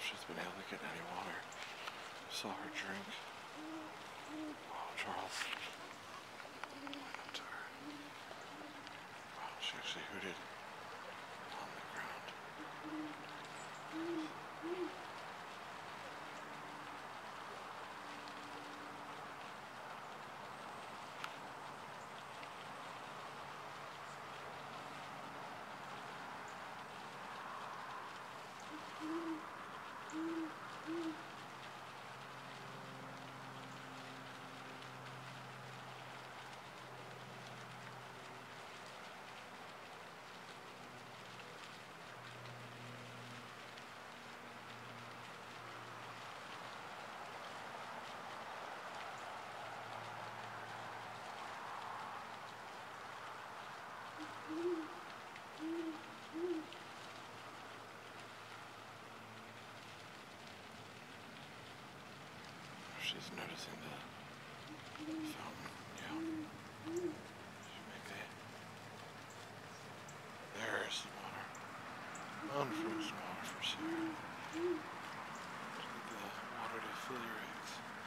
she's been able to get any water. Saw her drink. Oh, Charles. Went up to her. Wow, she actually hooted on the ground. She's noticing the fountain. Yeah. Maybe. There's the water. Unfrozen water for sure. Get the water to fill your eggs.